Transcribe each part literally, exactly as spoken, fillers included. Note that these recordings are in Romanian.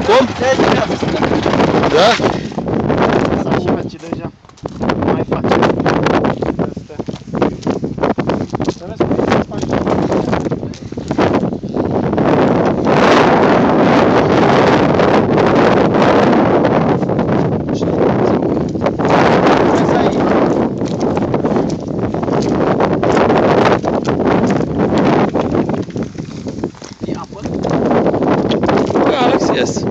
Cum? Da? Așa face deja. Nu mai face. Astea. Să vezi cum e faci. Yes.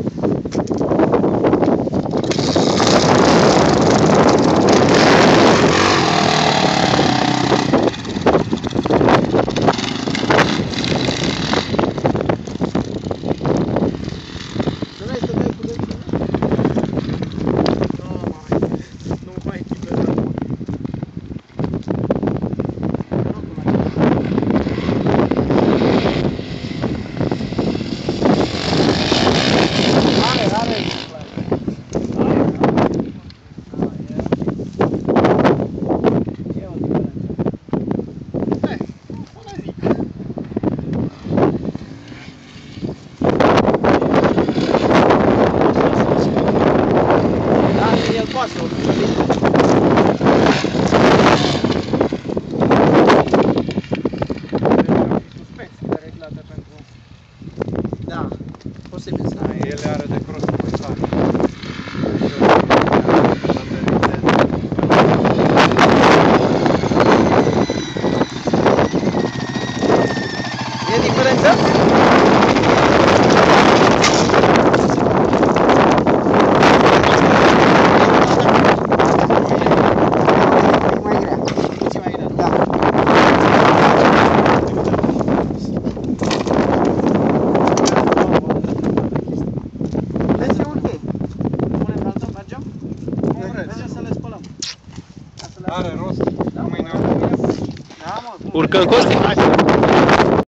Da, posibil să ai. Ele are de cross mai tare. E diferență? Mai grea. Puțin mai grea. Da. Are rost. Mâine. Da, mă. Urcă în coști?